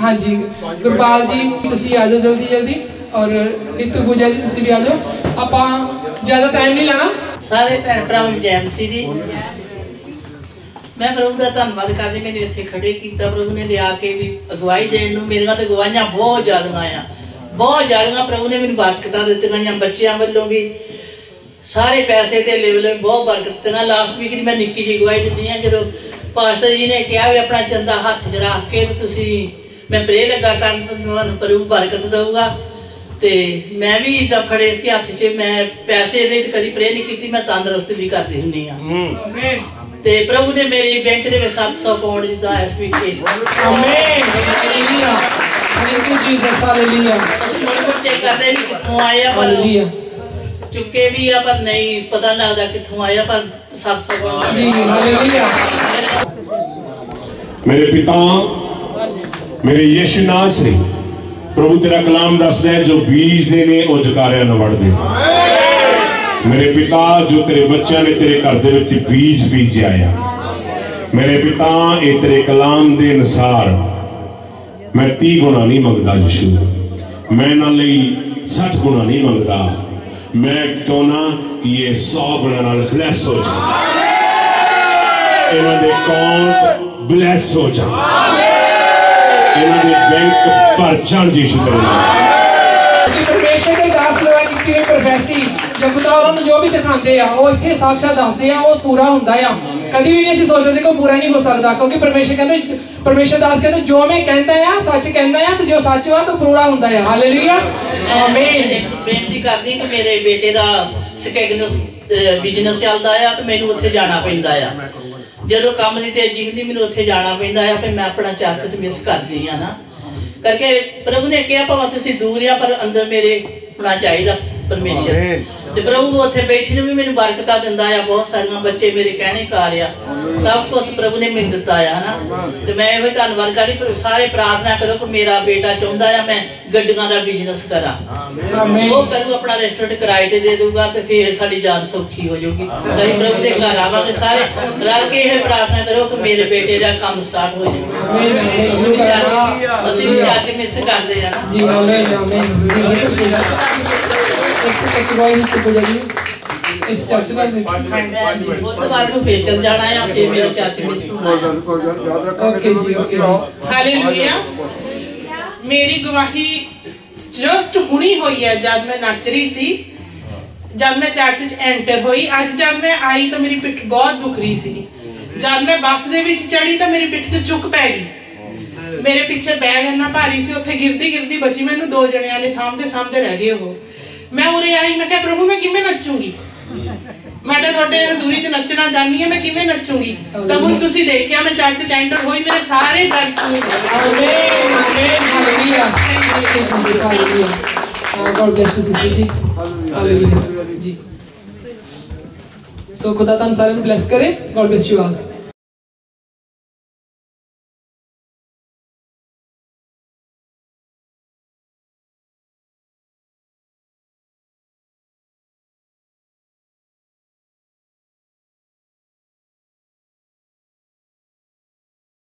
हाँ जी गुरपाल जी तुसी आ जाओ जल्दी जल्दी और नीतू पूजा जी तुसी भी आ जाओ। आपां ज़्यादा टाइम नहीं लाना। सारे भैन भरावां नूं जय मसीह दी। मैं प्रभु का धन्नवाद करदी मैनूं इत्थे खड़े कीता। प्रभु ने लिया के भी अगवाई देण नूं मेरियां ते गवाहियां बहुत ज़्यादा आ बहुत ज़्यादा। प्रभु ने मैनूं बरकतां दित्तियां बच्चियां वल्लों भी सारे पैसे ते लेवल बहुत बरकत दित्तियां। लास्ट वीक मैं निक्की जी गवाही दित्ती है जदों पास्टर जी ने कहा भी अपना चंदा हथ च रख के तुसी मैं प्रे लगा कर तुहानूं प्रभु बरकत दूगा। तो मैं भी इदा फड़े सी हथ च मैं पैसे नहीं तो कभी प्रे नहीं की मैं तंदुरुस्त भी करती हुंदी हाँ। तो प्रभु ने मेरी बैंक के 700 पाउंड जिदा इस वीक करते भी कितों आए पर चुके भी आ पर नहीं पता लगता कितों आया पर 700 पाउंड। मेरे पिता मेरे यीशु नाम से प्रभु तेरा कलाम दसदा है जो बीज देने वो जकारिया न वड़ दे। मेरे पिता जो तेरे बच्चों ने तेरे घर दे विच बीज बीज आया मेरे पिता ये तेरे कलाम दे अनुसार मैं 30 गुणा नहीं मंगता यीशु मैं ना लई 60 गुणा नहीं मंगता मैं चाहना ये 100 गुणा नाल ब्लैस हो जाए इन्हां दे अकाउंट ब्लैस हो जाए इन्हां दे बैंक भर जाण यीशु तेरे नाम। परमेश्वर के दास लगा की प्रोफेसी जब खुदा उन्होंने जो भी दिखाते हैं वो इतने साक्षात दसते हैं वो पूरा होता है। कभी भी नहीं सोचते कि पूरा नहीं हो सकता क्योंकि परमेश्वर दास कहते जो मैं कहता है सच कहता है तो जो सच हुआ तो पूरा होता है। हालेलुया आमीन। बेनती करदी कि मेरे बेटे दा स्कैगनस बिजनेस चलदा है तो मैनू उत्थे जाना पैंदा है जदों काम दी तेजी हुंदी मैनू उत्थे जाना पैंदा है फिर मैं अपना चर्च ते मिस करदी हां ना करके प्रभु ने कहा भावें तुसीं दूर आ पर अंदर मेरे होना चाहिए परमेश्वर। तो प्रभु उत्थे बैठी ने भी मैनू बरकतां दिंदा है बहुत सारियां बच्चे मेरे कहने कार आ सब कुछ प्रभु ने मैनू दिता है ना। तो मैं इहो धन्नवाद करदी सारे प्रार्थना करो कि मेरा बेटा चाहुंदा है मैं गड्डियां दा बिजनेस करा वो करूँ अपना रेस्टोरेंट किराए ते दे दूंगा तो फिर साडी जान सौखी हो जाऊगी। कहीं प्रभु के घर आवांगे सारे रल के यह प्रार्थना करो कि मेरे बेटे का काम स्टार्ट हो जाए। असीं भी चर्च मिस करदे आ ना जी आमीन आमीन। एक इस चर्च में वो तो बाद में फिर चल जाना है फिर मेरा चर्च मिस होना। Okay ji okay hallelujah. मेरी गवाही जस्ट हुणी हुई है जब मैं नच रही सी जब मैं चर्च च एंटर हुई अज जब मैं आई तो मेरी पिठ बहुत दुख रही सी जब मैं बस दे विच चढ़ी तो मेरी पिठ च चुक पै गई मेरे पीछे बैग इन्ना भारी सी उत्थे गिरदी गिरदी बची मैनू 2 जणियां ने सामने रह गए हो। मैं उरे आई मैं कहा प्रभु मैं किवें नचूंगी मैं तो थोड़े हजूरी च नचना चाहनी है मैं किवें नचूंगी तो हुण तुसीं देखिया मैं चर्च च एंटर होई मेरे सारे दर्द amen amen hallelujah hallelujah. God bless you sister ji hallelujah ji. So खुदा तुहानू सारिआं नूं ब्लेस करे। God bless you all.